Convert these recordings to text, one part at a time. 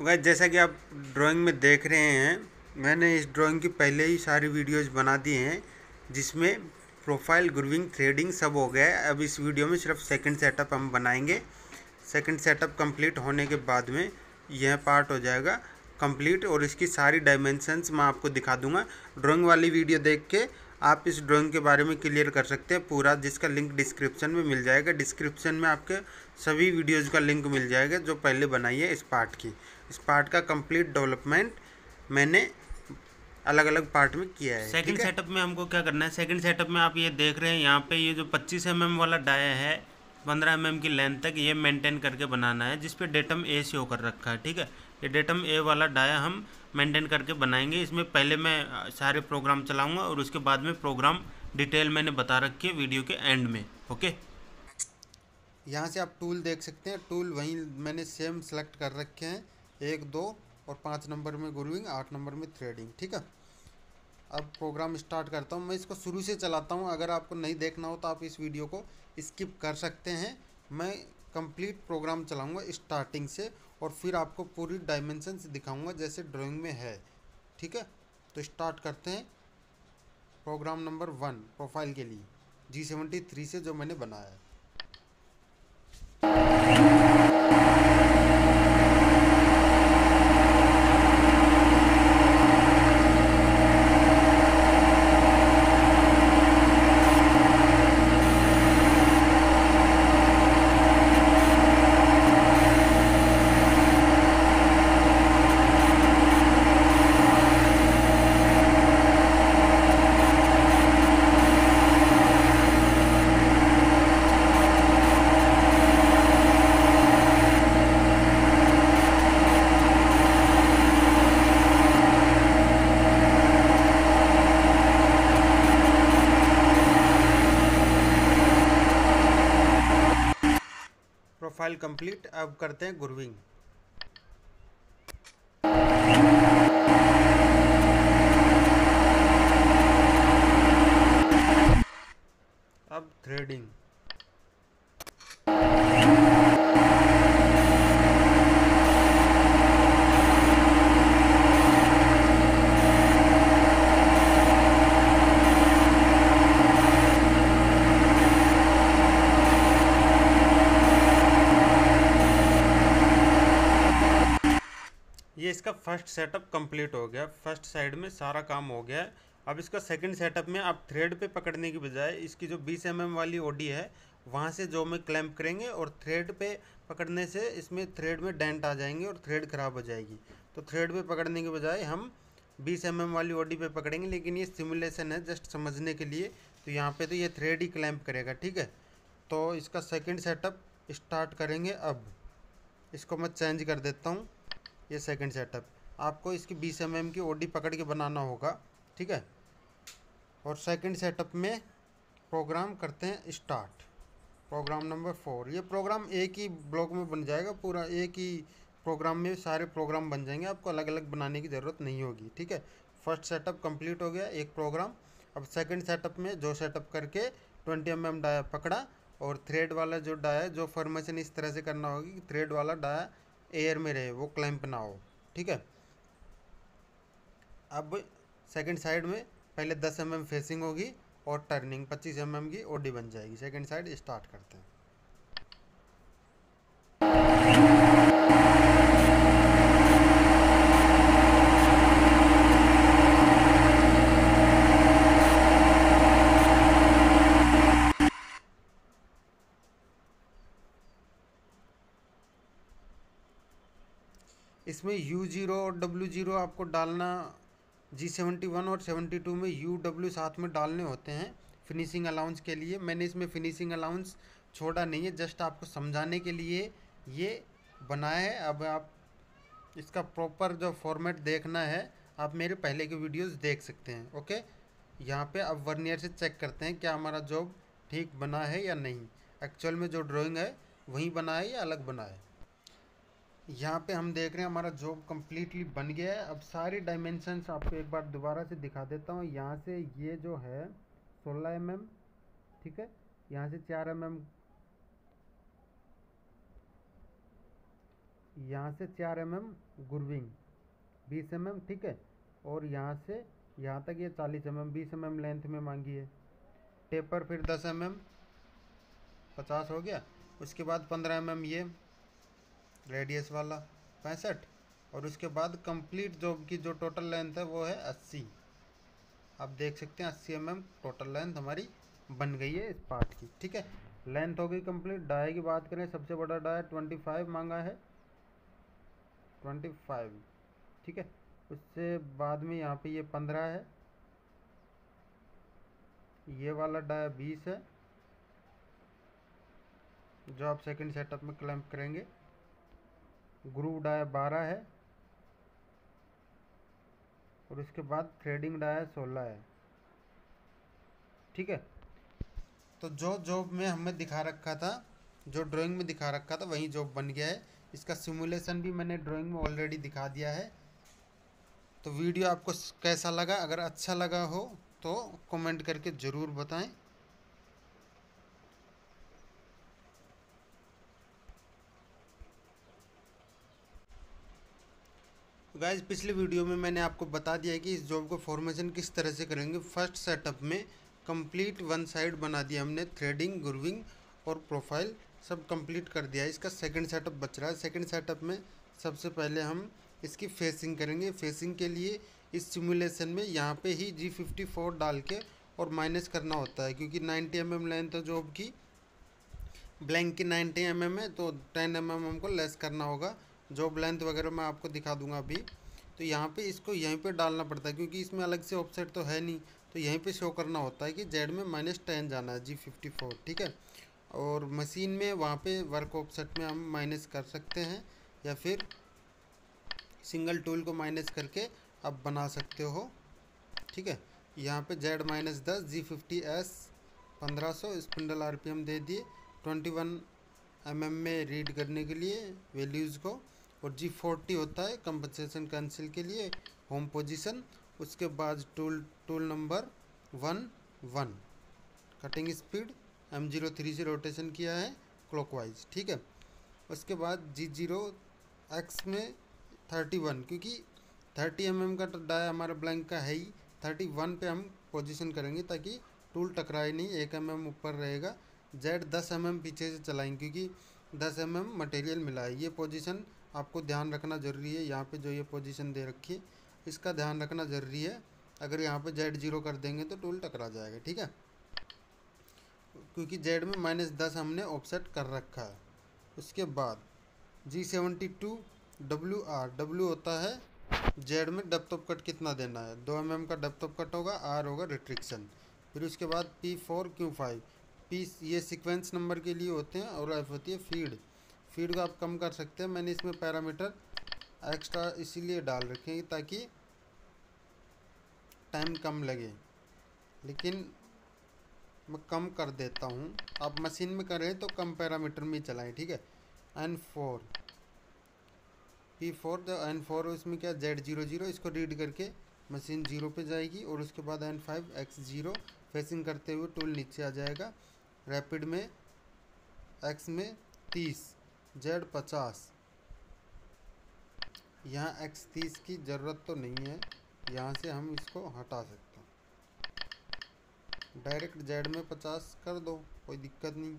Guys जैसा कि आप ड्राइंग में देख रहे हैं, मैंने इस ड्राइंग की पहले ही सारी वीडियोस बना दी हैं जिसमें प्रोफाइल ग्रूविंग थ्रेडिंग सब हो गया है। अब इस वीडियो में सिर्फ सेकंड सेटअप हम बनाएंगे। सेकंड सेटअप कंप्लीट होने के बाद में यह पार्ट हो जाएगा कंप्लीट और इसकी सारी डायमेंशंस मैं आपको दिखा दूंगा। ड्राइंग वाली वीडियो देख के आप इस ड्राइंग के बारे में क्लियर कर सकते हैं पूरा, जिसका लिंक डिस्क्रिप्शन में मिल जाएगा। डिस्क्रिप्शन में आपके सभी वीडियोज़ का लिंक मिल जाएगा जो पहले बनाई है इस पार्ट की। इस पार्ट का कंप्लीट डेवलपमेंट मैंने अलग अलग पार्ट में किया है। सेकंड ठीक है, सेटअप में हमको क्या करना है, सेकंड सेटअप में आप ये देख रहे हैं यहाँ पे ये जो 25 mm वाला डाया है 15 mm की लेंथ तक ये मेंटेन करके बनाना है, जिस पे डेटम ए शो कर रखा है। ठीक है, ये डेटम ए वाला डाया हम मेंटेन करके बनाएंगे। इसमें पहले मैं सारे प्रोग्राम चलाऊँगा और उसके बाद में प्रोग्राम डिटेल मैंने बता रखी है वीडियो के एंड में। ओके, यहाँ से आप टूल देख सकते हैं। टूल वहीं मैंने सेम सेलेक्ट कर रखे हैं, 1, 2 और 5 नंबर में ग्रूविंग, 8 नंबर में थ्रेडिंग। ठीक है, अब प्रोग्राम स्टार्ट करता हूँ। मैं इसको शुरू से चलाता हूँ, अगर आपको नहीं देखना हो तो आप इस वीडियो को स्किप कर सकते हैं। मैं कंप्लीट प्रोग्राम चलाऊँगा स्टार्टिंग से और फिर आपको पूरी डायमेंशंस दिखाऊँगा जैसे ड्राइंग में है। ठीक है, तो स्टार्ट करते हैं। प्रोग्राम नंबर 1 प्रोफाइल के लिए G73 से जो मैंने बनाया है। Profile complete. अब करते हैं ग्रूविंग। अब थ्रेडिंग। ये इसका फर्स्ट सेटअप कंप्लीट हो गया। फर्स्ट साइड में सारा काम हो गया है। अब इसका सेकंड सेटअप में आप थ्रेड पे पकड़ने की बजाय इसकी जो 20 mm वाली ओडी है वहाँ से जो में क्लैंप करेंगे और थ्रेड पे पकड़ने से इसमें थ्रेड में डेंट आ जाएंगे और थ्रेड ख़राब हो जाएगी। तो थ्रेड पे पकड़ने के बजाय हम 20 mm वाली ओडी पे पकड़ेंगे, लेकिन ये सिमुलेशन है जस्ट समझने के लिए। तो यहाँ पे तो ये थ्रेड ही क्लैंप करेगा। ठीक है, तो इसका सेकेंड सेटअप स्टार्ट करेंगे। अब इसको मैं चेंज कर देता हूँ। ये सेकंड सेटअप आपको इसकी 20 mm की ओडी पकड़ के बनाना होगा। ठीक है, और सेकंड सेटअप में प्रोग्राम करते हैं स्टार्ट। Programme number 4। ये प्रोग्राम एक ही ब्लॉक में बन जाएगा, पूरा एक ही प्रोग्राम में सारे प्रोग्राम बन जाएंगे, आपको अलग अलग बनाने की ज़रूरत नहीं होगी। ठीक है, फर्स्ट सेटअप कंप्लीट हो गया, एक प्रोग्राम। अब सेकंड सेटअप में जो सेटअप करके 20 mm डाया पकड़ा और थ्रेड वाला जो डाया, जो फॉर्मेशन इस तरह से करना होगी कि थ्रेड वाला डाया एयर में रहे, वो क्लैंप ना हो। ठीक है, अब सेकंड साइड में पहले 10 mm फेसिंग होगी और टर्निंग 25 mm की ओडी बन जाएगी। सेकंड साइड स्टार्ट करते हैं। इसमें U0 और W0 आपको डालना, G71 और 72 में UW साथ में डालने होते हैं फिनिशिंग अलाउंस के लिए। मैंने इसमें फिनिशिंग अलाउंस छोड़ा नहीं है, जस्ट आपको समझाने के लिए ये बनाया है। अब आप इसका प्रॉपर जो फॉर्मेट देखना है आप मेरे पहले के वीडियोस देख सकते हैं। ओके, यहाँ पे अब वर्नियर से चेक करते हैं क्या हमारा जॉब ठीक बना है या नहीं, एक्चुअल में जो ड्राइंग है वही बना है या अलग बना है। यहाँ पे हम देख रहे हैं हमारा जॉब कम्प्लीटली बन गया है। अब सारी डायमेंशंस आपको एक बार दोबारा से दिखा देता हूँ। यहाँ से ये जो है 16 mm, ठीक है, यहाँ से 4 mm, यहाँ से 4 mm ग्रूविंग 20 mm, ठीक है। और यहाँ से यहाँ तक ये 40 mm 20 mm लेंथ में मांगी है। टेपर फिर 10 mm 50 हो गया। उसके बाद 15 mm ये रेडियस वाला 65। और उसके बाद कंप्लीट जॉब की जो टोटल लेंथ है वो है 80। आप देख सकते हैं 80 mm टोटल लेंथ हमारी बन गई है इस पार्ट की, ठीक है। लेंथ हो गई कंप्लीट। डाई की बात करें, सबसे बड़ा डाई 25 मांगा है, 25, ठीक है। उससे बाद में यहाँ पे ये 15 है, ये वाला डाई 20 है जो आप सेकंड सेटअप में क्लैंप करेंगे। ग्रूव डाई 12 है और उसके बाद थ्रेडिंग डाई 16 है, ठीक है। तो जो जॉब में हमें दिखा रखा था, जो ड्राइंग में दिखा रखा था वही जॉब बन गया है। इसका सिमुलेशन भी मैंने ड्राइंग में ऑलरेडी दिखा दिया है। तो वीडियो आपको कैसा लगा? अगर अच्छा लगा हो तो कमेंट करके ज़रूर बताएं। गाइस, पिछले वीडियो में मैंने आपको बता दिया है कि इस जॉब को फॉर्मेशन किस तरह से करेंगे। फर्स्ट सेटअप में कंप्लीट वन साइड बना दिया हमने, थ्रेडिंग, ग्रूविंग और प्रोफाइल सब कंप्लीट कर दिया है। इसका सेकंड सेटअप बच रहा है। सेकंड सेटअप में सबसे पहले हम इसकी फेसिंग करेंगे। फेसिंग के लिए इस सिमुलेशन में यहाँ पे ही G54 डाल के और माइनस करना होता है, क्योंकि 90 mm लेंथ है जॉब की, ब्लैंक की 90 mm है, तो 10 mm हमको लेस करना होगा। जॉब लेंथ वगैरह मैं आपको दिखा दूंगा अभी। तो यहाँ पे इसको यहीं पे डालना पड़ता है, क्योंकि इसमें अलग से ऑफसेट तो है नहीं, तो यहीं पे शो करना होता है कि जेड में -10 जाना है, G54, ठीक है। और मशीन में वहाँ पे वर्क ऑफसेट में हम माइनस कर सकते हैं, या फिर सिंगल टूल को माइनस करके आप बना सकते हो, ठीक है। यहाँ पे Z-10 G50S 1500 स्पिंडल RPM दे दिए। 21 mm में रीड करने के लिए वैल्यूज़ को, और G40 होता है कंपनसेशन कैंसिल के लिए होम पोजीशन। उसके बाद tool number 1 cutting speed M03 से रोटेशन किया है क्लॉकवाइज, ठीक है। उसके बाद G0X में 31, क्योंकि 30 mm का डाया हमारा ब्लैंक का है ही, 31 पे हम पोजीशन करेंगे ताकि टूल टकराए नहीं, 1 mm ऊपर रहेगा। Z 10 mm पीछे से चलाएंगे, क्योंकि 10 mm मटेरियल मिला है। ये पोजीशन आपको ध्यान रखना ज़रूरी है। यहाँ पे जो ये पोजीशन दे रखी है इसका ध्यान रखना ज़रूरी है। अगर यहाँ पे Z0 कर देंगे तो टूल टकरा जाएगा, ठीक है, क्योंकि Z में -10 हमने ऑफसेट कर रखा है। उसके बाद G72 WR, W होता है जेड में डेप्थ ऑफ कट कितना देना है, 2 mm का डेप्थ ऑफ कट होगा, R होगा रिट्रिक्शन। फिर उसके बाद P4 Q5, P ये सीक्वेंस नंबर के लिए होते हैं, और F होती है फीड। फीड को आप कम कर सकते हैं। मैंने इसमें पैरामीटर एक्स्ट्रा इसीलिए डाल रखे हैं ताकि टाइम कम लगे, लेकिन मैं कम कर देता हूँ। आप मशीन में करें तो कम पैरामीटर में चलाएं, ठीक है। N4 P4 जो N4 उसमें क्या Z00, इसको रीड करके मशीन 0 पे जाएगी, और उसके बाद N5 X0 फेसिंग करते हुए टूल नीचे आ जाएगा। रैपिड में X में 30, Z 50। यहाँ X 30 की ज़रूरत तो नहीं है, यहाँ से हम इसको हटा सकते हैं। डायरेक्ट Z में 50 कर दो, कोई दिक्कत नहीं।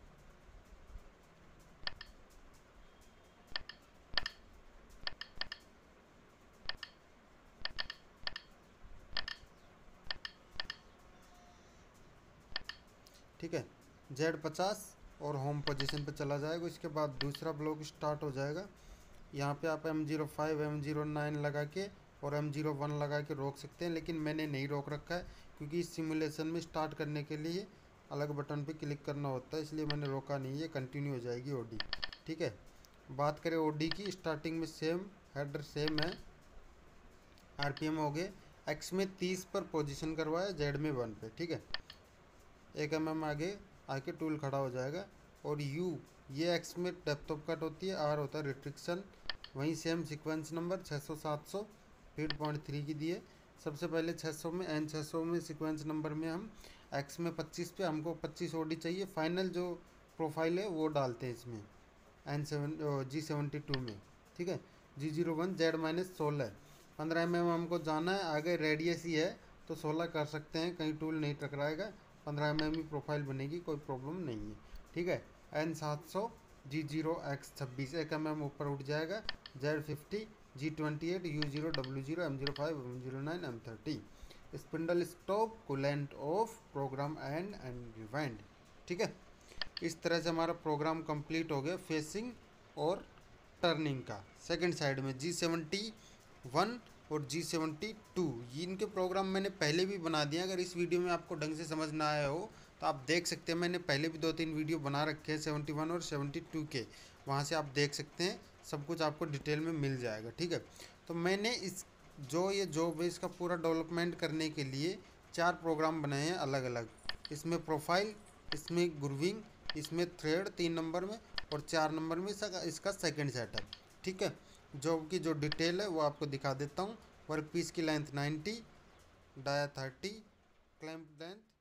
ठीक है, Z 50 और होम पोजीशन पे चला जाएगा। उसके बाद दूसरा ब्लॉक स्टार्ट हो जाएगा। यहाँ पे आप M05 M09 लगा के और M01 लगा के रोक सकते हैं, लेकिन मैंने नहीं रोक रखा है, क्योंकि इस सिमुलेशन में स्टार्ट करने के लिए अलग बटन पे क्लिक करना होता है, इसलिए मैंने रोका नहीं है। कंटिन्यू हो जाएगी OD, ठीक है। बात करें OD की, स्टार्टिंग में सेम हेडर सेम है, RPM हो गए। X में 30 पर पोजीशन करवाया, Z में 1 पे, ठीक है। 1 mm आगे आके टूल खड़ा हो जाएगा। और U ये X में डेप्थ ऑफ कट होती है, R होता है रिट्रिक्शन। वहीं सेम सीक्वेंस नंबर 600 700 फीड 0.3 की दिए। सबसे पहले 600 में N600 में सीक्वेंस नंबर में हम X में 25 पे हमको 25 OD चाहिए। फाइनल जो प्रोफाइल है वो डालते हैं इसमें G72 में, ठीक है। G01 Z-16 15 mm हमको जाना है, आगे रेडियस ही है तो 16 कर सकते हैं, कहीं टूल नहीं टकराएगा, 15 mm ही प्रोफाइल बनेगी, कोई प्रॉब्लम नहीं है, ठीक है। N700 G0X26 1 mm ऊपर उठ जाएगा। Z50 G28 U0 W0 M05 M09 M30 spindle stop coolant off program end rewind, ठीक है। इस तरह से हमारा प्रोग्राम कंप्लीट हो गया फेसिंग और टर्निंग का। सेकंड साइड में G71 और G72 ये इनके प्रोग्राम मैंने पहले भी बना दिया, अगर इस वीडियो में आपको ढंग से समझ ना आया हो तो आप देख सकते हैं, मैंने पहले भी 2-3 वीडियो बना रखे हैं 71 और 72 के, वहाँ से आप देख सकते हैं, सब कुछ आपको डिटेल में मिल जाएगा, ठीक है। तो मैंने इस ये जॉब है इसका पूरा डेवलपमेंट करने के लिए 4 प्रोग्राम बनाए हैं अलग अलग, इसमें प्रोफाइल, इसमें ग्रूविंग, इसमें थ्रेड 3 नंबर में और 4 नंबर में इसका सेकंड सेटअप, ठीक है। जॉब की जो डिटेल है वो आपको दिखा देता हूँ। वर्क पीस की लेंथ 90, डाया 30, क्लैंप लेंथ